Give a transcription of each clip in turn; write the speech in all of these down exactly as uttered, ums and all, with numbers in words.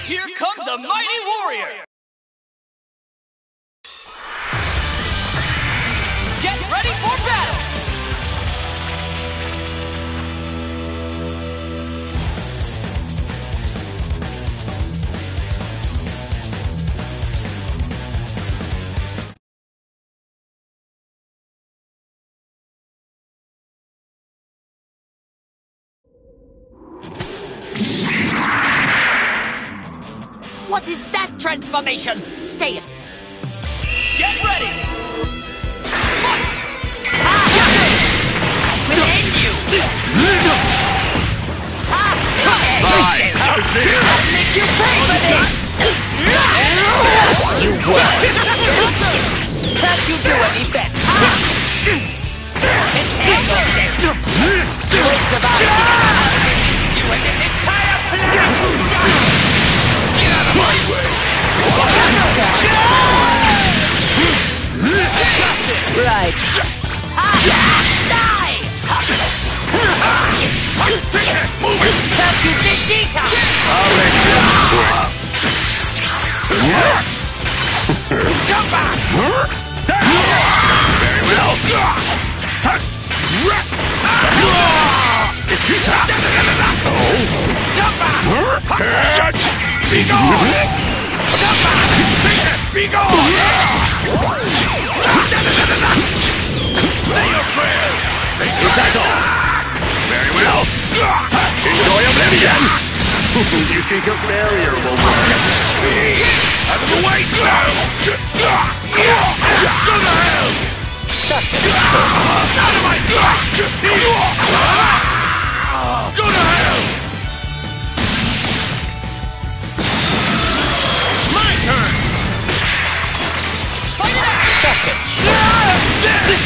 Here comes a mighty warrior! Get ready for battle! What is that transformation? Say it! Get ready! Fight! I will end you! Fine! How's this? I'll make you pay for this! You will! Can't you do any better? Prepare yourself! What's about it? You and this entire planet to die! Get out of my way! Right. Die! Can't you Vegeta? I'll make this quick. Come back! Very well. It's your time. Come back! Be gone! Be gone! Say your prayers! Is that all? Very well. Enjoy oblivion! You think a barrier will work? Out of the way, sir! Go to hell! Such a shame! Out of my sight! Go to hell! My turn! Fight it out! Such a shame!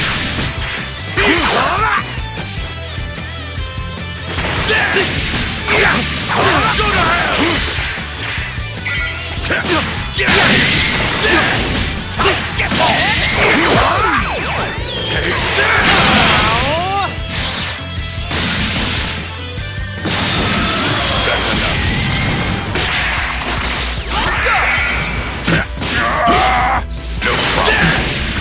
Go to hell! Get out of here! Get off! Take that! That's enough. Let's go! No problem.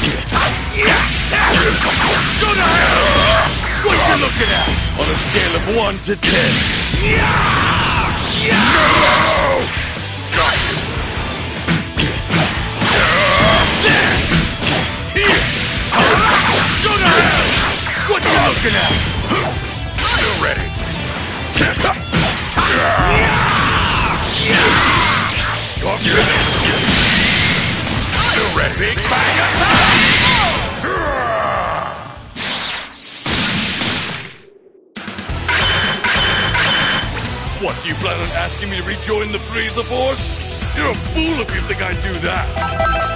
Go to hell! What you looking at? On a scale of one to ten. No! Got you. Go to hell! What you looking at? Still ready. Off your head. Still ready. Big bang attack! What, do you plan on asking me to rejoin the Frieza Force? You're a fool if you think I'd do that.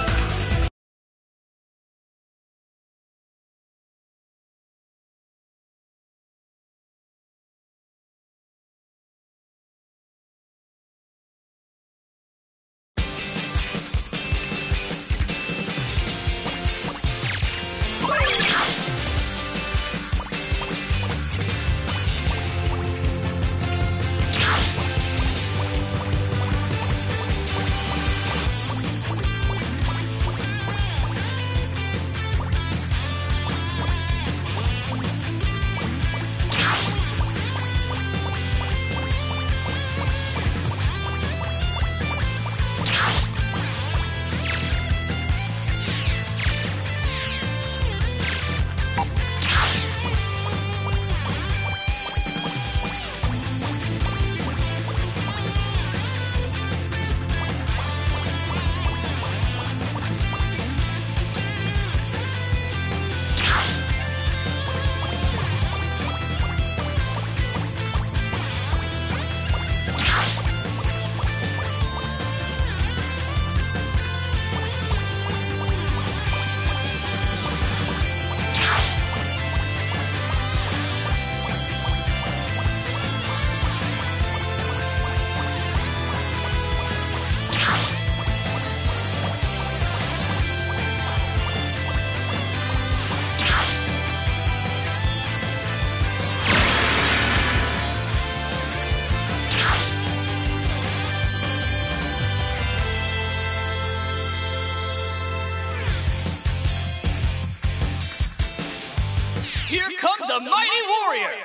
Here comes a mighty warrior!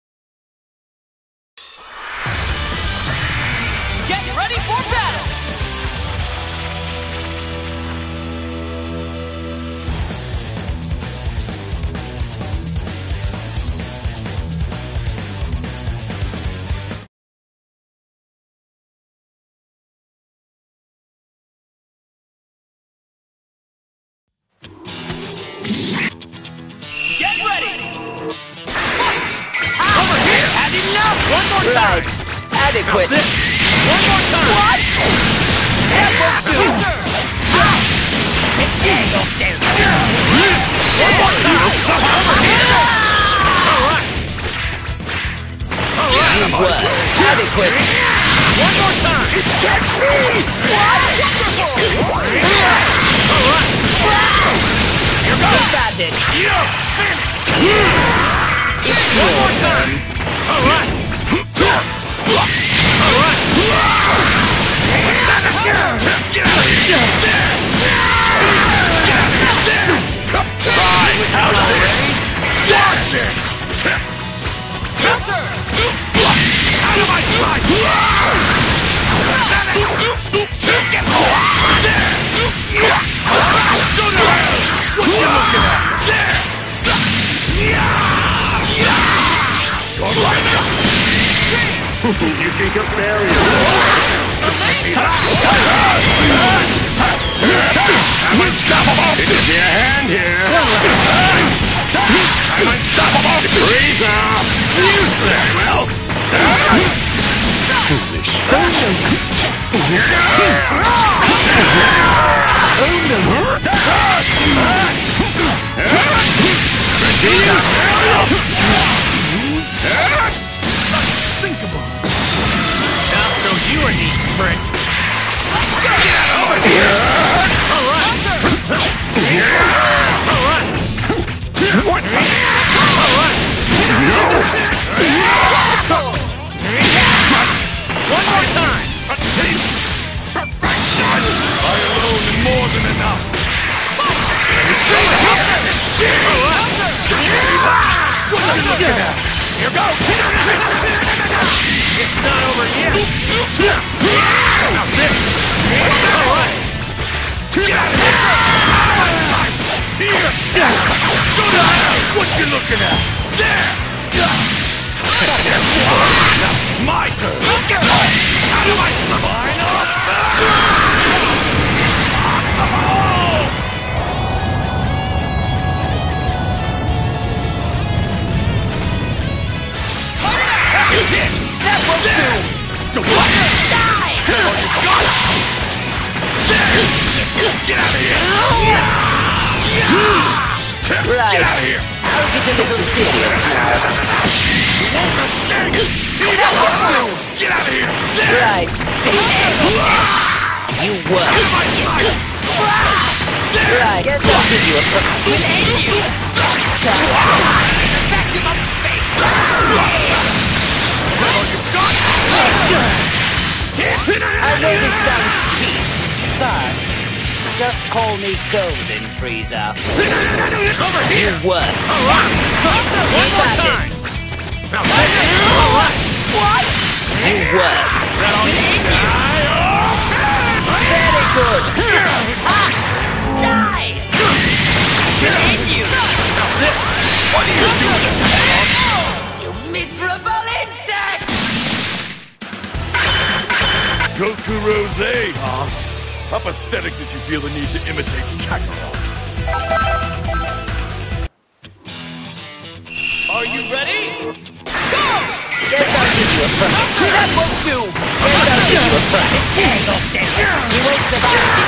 Get ready for battle! Get ready! Fight! Over here! Had enough! One more time! Right. Adequate. One more time! What? That will do. There you'll stand. One more time! Over here! Alright! Alright! Well, adequate. One more time! Get me! What? Wonderful! Alright! Here goes! That's it. It's one more time! Alright! Alright! Get out of here! Try! How's this? Watch it! Counter! Out of my sight! Get off! There! Go to hell! What you looking at? There! Go right now! You think a barrier? I'm unstoppable! Give me a hand here. I'm unstoppable! Frieza! Useless! Well... Foolish. Vegeta! Think about it. Now so you are neat trick! Let's go! Get over here! Alright! Alright! What the? Alright! One more time! Perfection! I alone am more than enough. What are you looking at? Here goes! It's not over yet! Now this! Alright! Get out of here! My sight! Here! Go to hell! What you looking at? There! Now it's my turn! Out of my sight! That will do. Don't let it Die! Get out of here! Right. Get out of here! I'll get a little serious now. Won't a snake! That will do. Get out of here! Right. You won. Get my sight! Right. Guess I'll give you a fright. We'll end you. Vacuum of space! I know this sounds cheap, but just call me Golden Frieza. Over You here! won. Alright! One more Got it. time! Now that's it! Alright! What? You won. That all you need? Very good. Ah! Die! We'll end you! Now this! What are you doing? You miserable insect! Goku Rose, huh? How pathetic did you feel the need to imitate Kakarot? Are you ready? Go! Guess I'll give you a fright. That won't do. Guess I'll give you a fright. There you go, Sailor. You won't survive this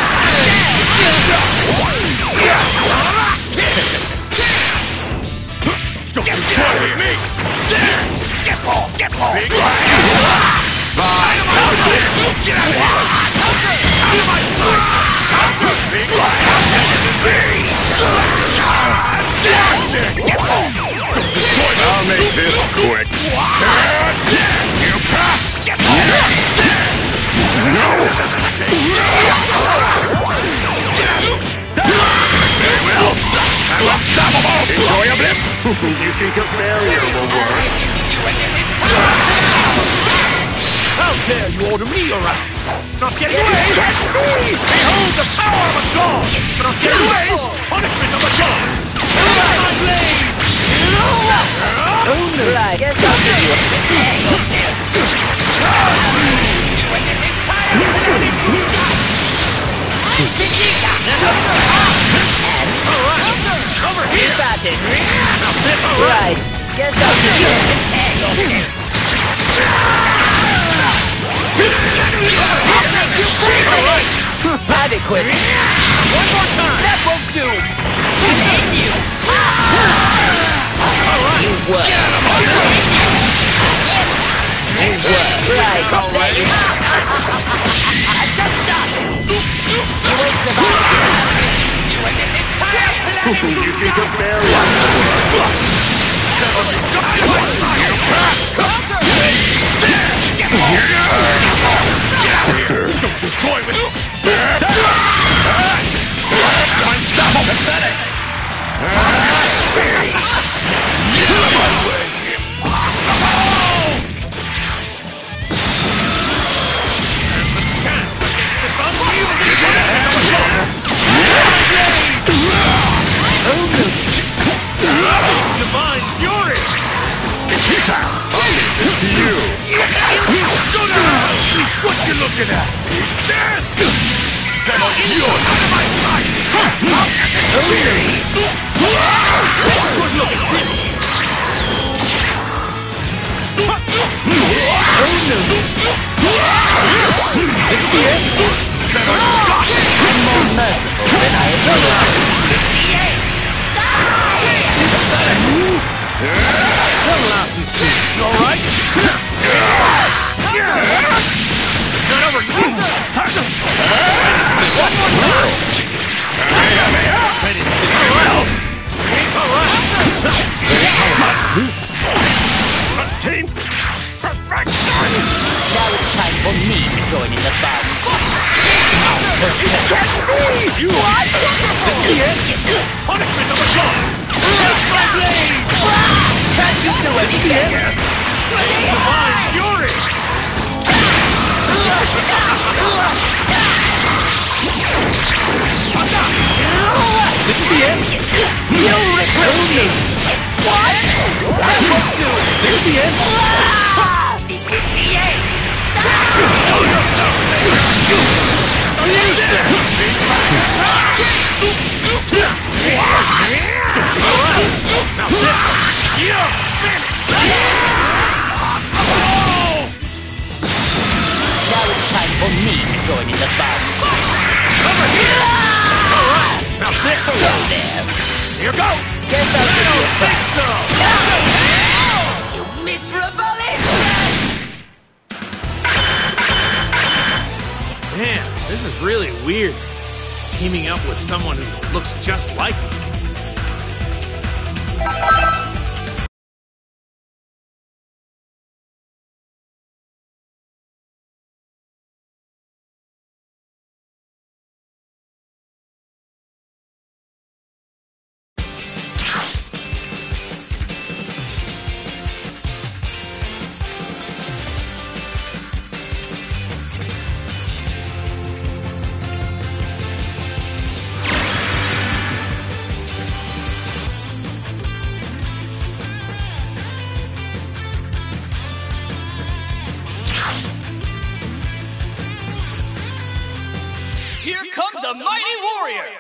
Don't you try with me! There! Get balls! Get balls! Big Bye! How's this? Get out of here! Out of my sight! Big This is me! That's it! Get balls! Don't you toy with me! I'll make this quick. You pass! Get balls! No! Very well! I'm unstoppable! Enjoy a blip! You think a barrier will work? How dare you order me around? Not getting away! Behold the power of a god! Not getting away! Punishment of a god! My blade! Oh no! Right, guess I'll give you a hey, you and this entire planet to dust! Vegeta! And over here! About it! Right, guess I'll give you a hey, adequate! One more time! That won't do! End you! You were! You were! Right! Already? I just started! You won't survive this! You and this entire planet to You think a barrier will work? You pass! Get out here! Don't you toy with me! Unstoppable! Pathetic! Get out of my way! Impossible! Stands a chance against this unyielding punishment of a god! It's divine fury! It's futile! I'll leave this to you! Go down! What you looking at? This! Settle you out of my sight! I'll get this beard! Good looking, Frieza! Oh no! This is the end! Settle you! I'm more merciful than I realized! This is the end! Don't laugh too soon, you alright? It's not over yet! Time to... One more time! Ready to get around! Alright! This! Team! Perfection! Now it's time for me to join in the fun! You are this is the end! Punishment of a god! Just my blade! Can't you do it? Divine fury! This is the end! You'll regret this! What? That won't do! This is the end! This is the end! Show yourself! Use them! Don't you go out! Now this! You're finished! Now it's time for me to join in the fun! Over here! Alright! Now this! Hello there! Here you go! Guess I'll give you a think so! You miserable insect! Man, this is really weird. Teaming up with someone who looks just like me. Here comes a mighty warrior!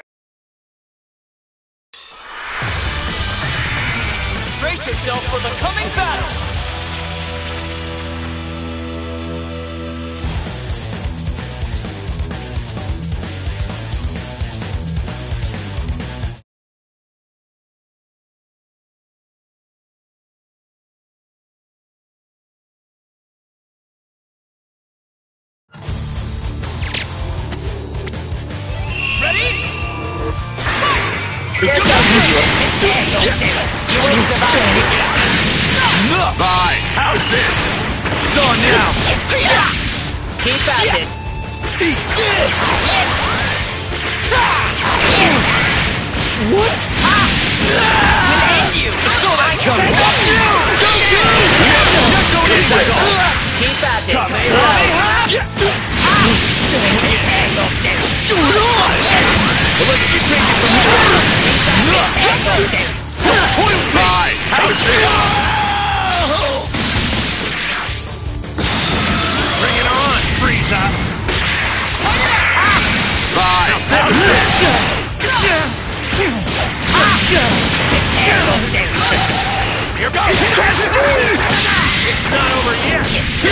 Brace yourself for the coming battle! Guess I'll give you a You won't survive this. Fine, how's this? It's on now! Keep at it. Eat this! What? We'll end you! So that Is that all? Keep at it. Come Right. What's going on? We'll let you take it from here. Bye! How's this? Bring it on, Frieza. Bye! How's this? Here goes. It's not over yet.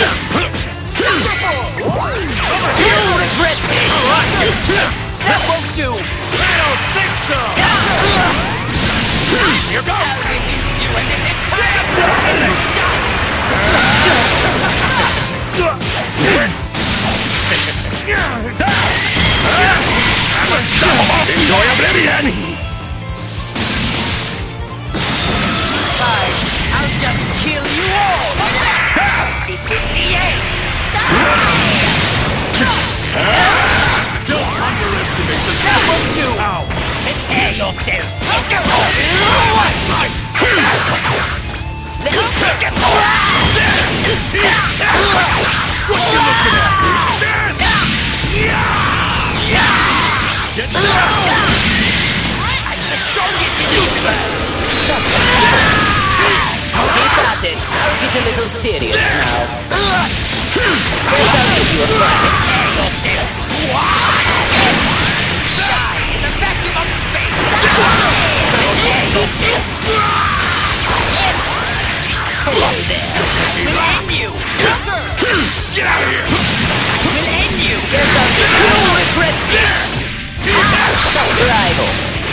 You'll regret this. That won't do. I don't think so. Here goes. You and this entire Enjoy oblivion! Fine. I'll just kill you all. This is the end. Don't underestimate the That won't do. Ow! Prepare yourself. What you looking at? This! Get down! I'm the strongest in this world. Keep at it. I'll get a little serious now. Guess I'll give you a fight. Prepare yourself. Die in the vacuum of space. Prepare yourself. Hello there. We'll end you. Get out of here! We'll end you. Guess I'll give you. You'll regret this. Rival.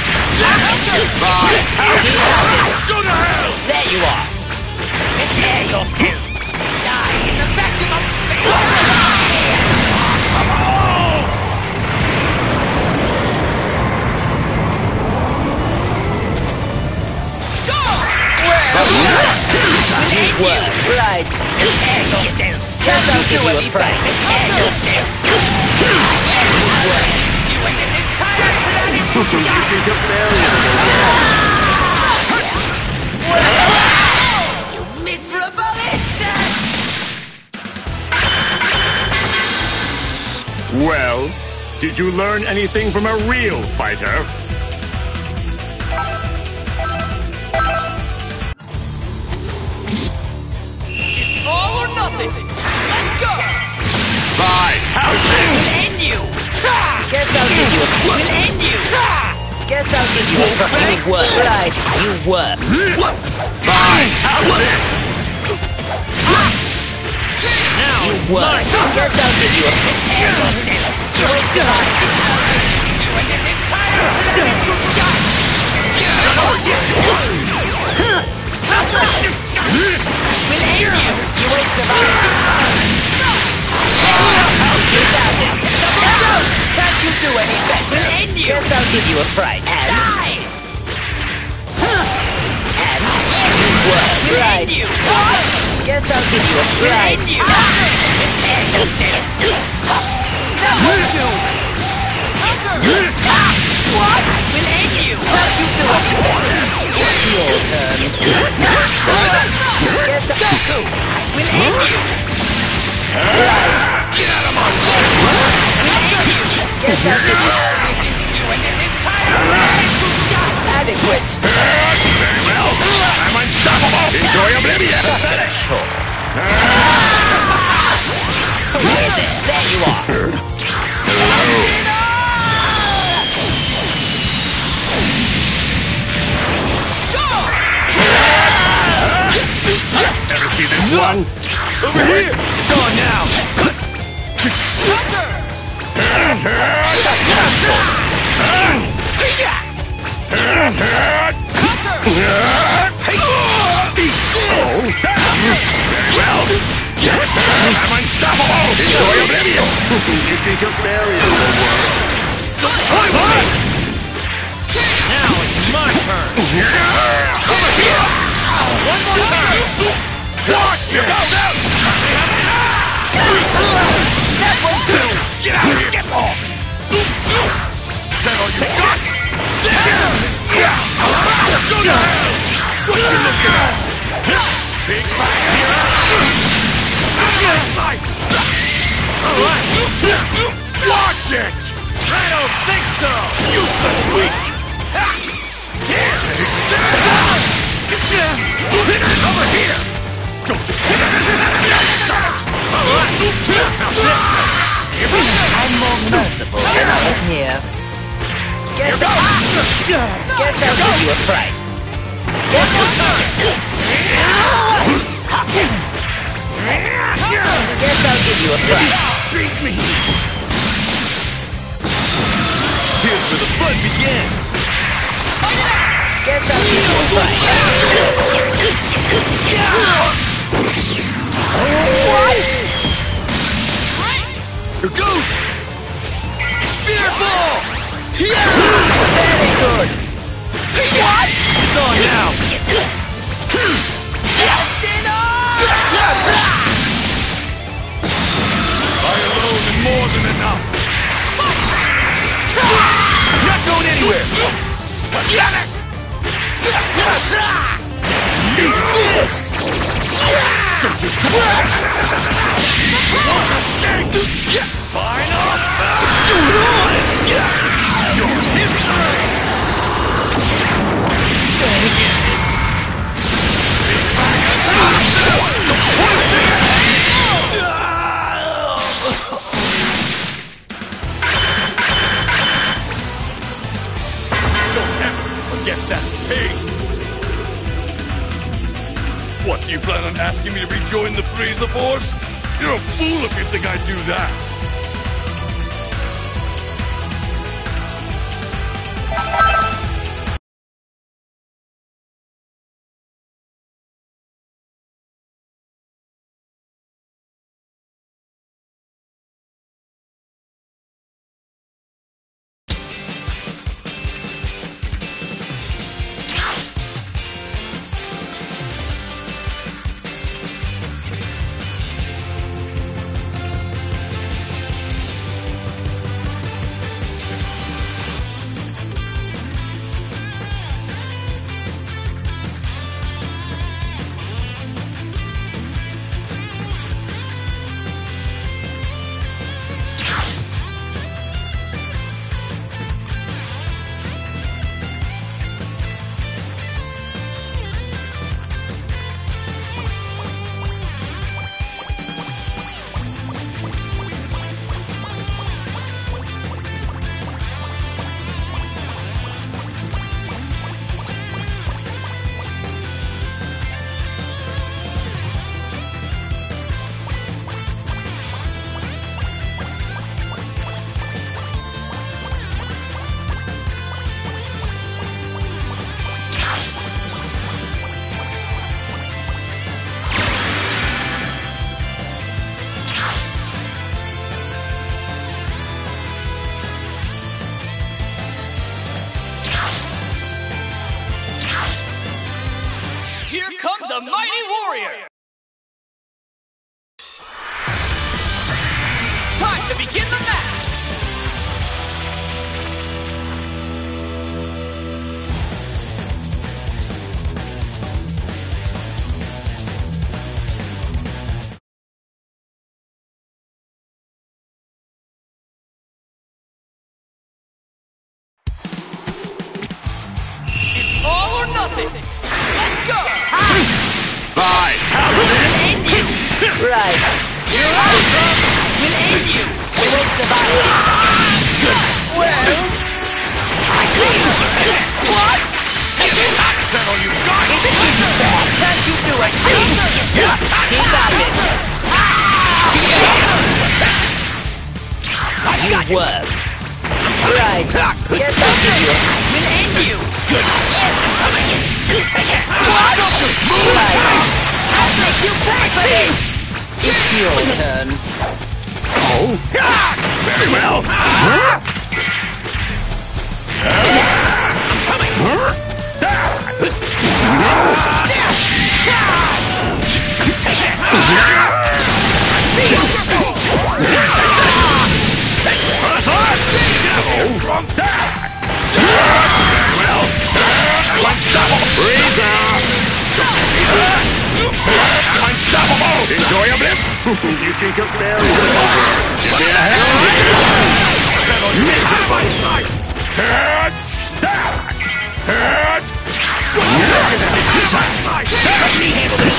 Bye! Go to hell! There you are. Prepare yourself. Die in the vacuum of space. Go! Well, well, right. Prepare yourself. Guess I'll give you a fright. Prepare yourself. You and this entire planet to die. You miserable insect! Well, did you learn anything from a real fighter? It's all or nothing. Let's go. Bye! How's this? We'll end you. Guess I'll give you a... We'll end you. Guess I'll give you a... You were. Right. You were. Bye! How's this? Now You it's were. my turn. Guess I'll give you a... Prepare yourself. You won't survive this now. You and this entire planet to dust. We'll end you. You won't survive this time. Keep at it. Double dose. Can't you do any better? We'll end you. Guess I'll give you a fright. And... Die. And... You were. We'll right. End you. What? Guess I'll give you a fright. We'll end you. Prepare yourself. That won't do. What? We'll end you. Can't you do any better? It's your turn. Guess I'll... Goku. We'll end you. Right. Get out of my way! We'll end you. Guess I'll give you... You and this entire planet to dust. Adequate. Very well. I'm unstoppable. Enjoy oblivion. Such a chore. There, there, there you are. Ever see this one? Over here. It's on now. Well, I'm unstoppable. Enjoy oblivion. You think a barrier will work? Now it's my turn. Over here. One more time. Watch it. That won't do. Get out of here. Get lost. Is that all you got? Go to hell! What you looking at? Big fire! sight! Alright! Watch it! I don't think so! Useless weak! Over here! Don't you stop it! Alright! Now this! I'm more merciful than I appear. Guess I'll... Guess I'll give you a fright. Guess I'll... Guess I'll give you a fright. Beat me! Here's where the fun begins. Guess I'll give you a fright. What? Here goes! Spear ball! Yeah! Very good. What? It's on now! I alone am more than enough! Not going anywhere! Eat this! Don't you try! Want to escape? Final! Your history! Don't ever forget that pain! What, do you plan on asking me to rejoin the Frieza Force? You're a fool if you think I'd do that! Here comes a mighty warrior! Time to begin the match! It's all or nothing! Let's go! Bye! Right. You're out! We'll end you! We won't survive this time. Well... I see you! What? Is that all you got? This is bad. Can't you do it? See? Keep at it. You worm. Right. Guess I'll give you a... We'll end you! What? Right. I'll make you pay for this! It's your turn. Oh? Very well! I'm coming! Unstoppable! Frieza! Unstoppable! Enjoy a blip! You think a barrier will work? Give me a hand! Settle you out of my sight! Head! Head! It's futile! Let me handle this.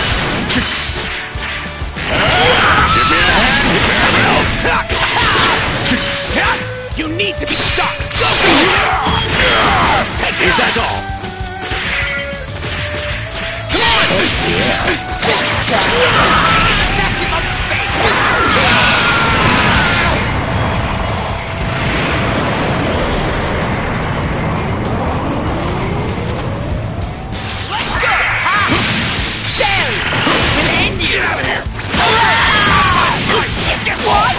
Give me a hand! You need to be stopped! Go! Take Is that all? Come on! Oh dear. Vacuum of space! Let's go! Sally! We'll end you! Get out of here! Good chicken! What?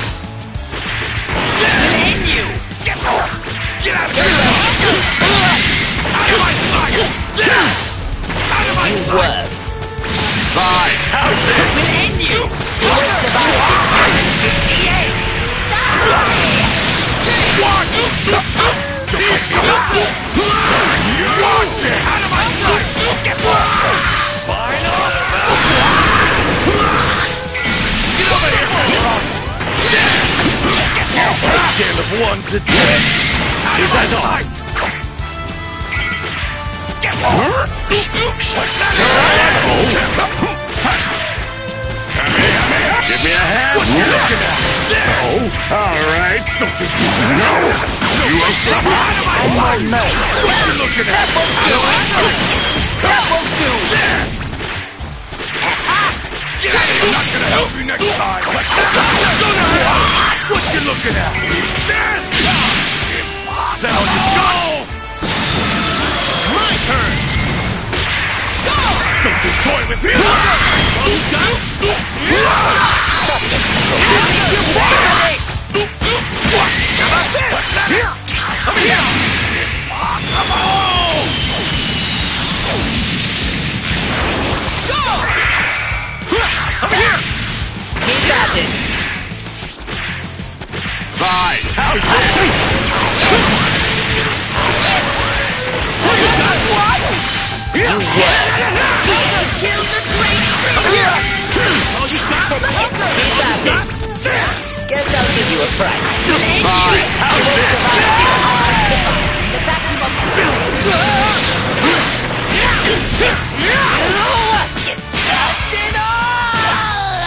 We'll end you! Get lost! Get out of here! Out of my sight! Out of my sight! Work. Fine! How's this? We'll end you! You won't survive this. sixty-eight! One! Don't make me laugh! You want it! Out of my sight! Get lost! Final! Get over here! On a scale of one to ten, is that all? Get lost! What's that? Give me a hand! What you looking at? Oh, all right. Don't you do that! No! You will suffer! Out of my sight! What you looking at? Out of my sight! That won't do! Get out of here! Not gonna help you next time! Go now! What you looking at? This! Impossible! You go! It's my turn! Go! Don't you toy with me! All you got? Such a troll. I'll make you pay! What? How about this? What's that? Here! Come here! Impossible! Go! Come here! Keep at it. Fine! How's this? What? You work. Kill the great Frieza! That's all you got? Keep at it. Guess I'll give you a fright. Fine! How's this? The vacuum of Watch it! Cast it all!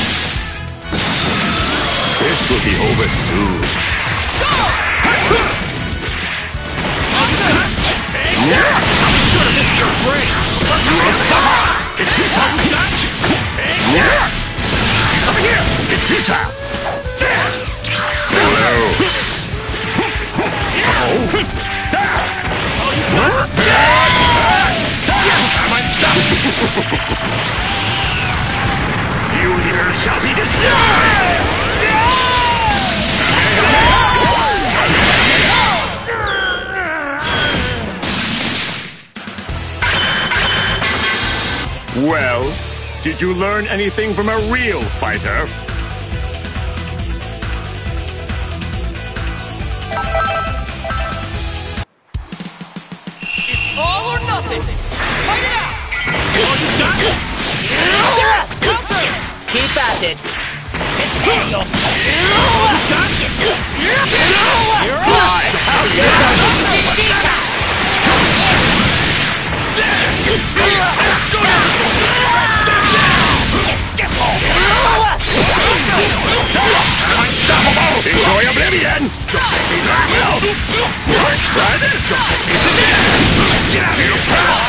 This will be over soon. I'll be sure to miss your brain! You will suffer! It's futile! Over here! It's futile! Hello! I'm unstoppable! You here shall be destroyed! Well, did you learn anything from a real fighter? It's all or nothing! Fight it out! All you got? Counter! Keep at it. Prepare yourself! All you got? You're Fine! How's this? Vegeta! Unstoppable! Enjoy oblivion! Well, try this! Get out of here, pass!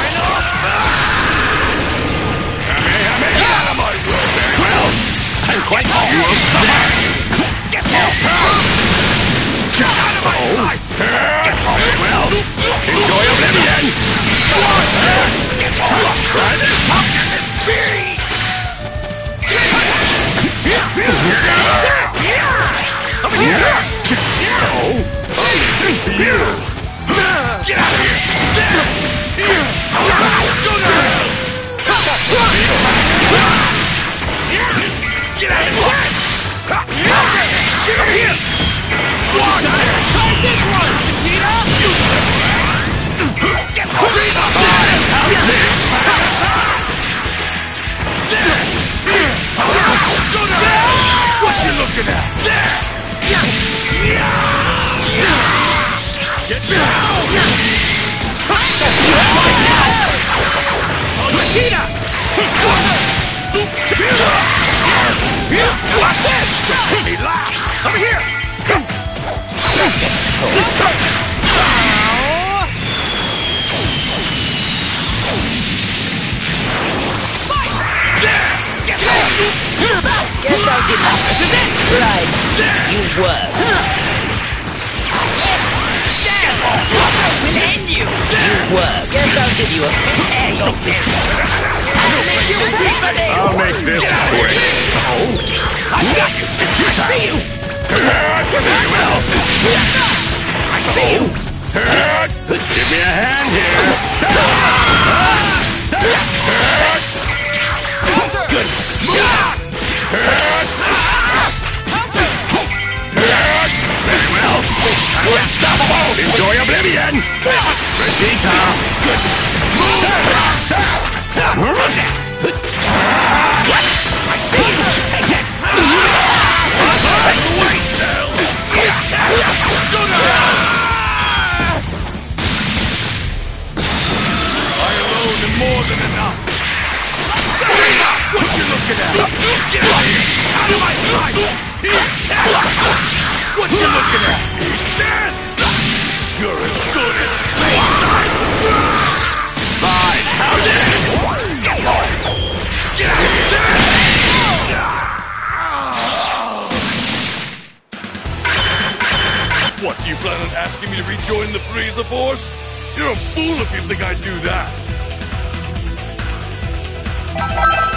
Get out of my road! Well, I'm quite... You will suffer! Get off! Get out of my sight! Get off! Well, enjoy oblivion! Get off! Try this! How can this be? Come here! Oh, this to you! Get out of here! Go now! Get out of here! Get over here! One! Try this one, Vegeta! Get over here! How's this? Go Guess I'll give you. This is it. Right. You work. We'll end you! You work. Guess I'll give you a Hey, you're dead! I'll make you intimidating! I'll make this quick. I got you! It's your time. See you! Very well. I see you! Give me a hand here. Good! Very well. Unstoppable. Enjoy oblivion. Vegeta. Good! Take this! I see you! Take this! I alone am more than enough. What you looking at? Get out of my sight! What you looking at? This! You're as good as Fine. How's it? Get lost! Get out of here! What, do you plan on asking me to rejoin the Frieza Force? You're a fool if you think I'd do that.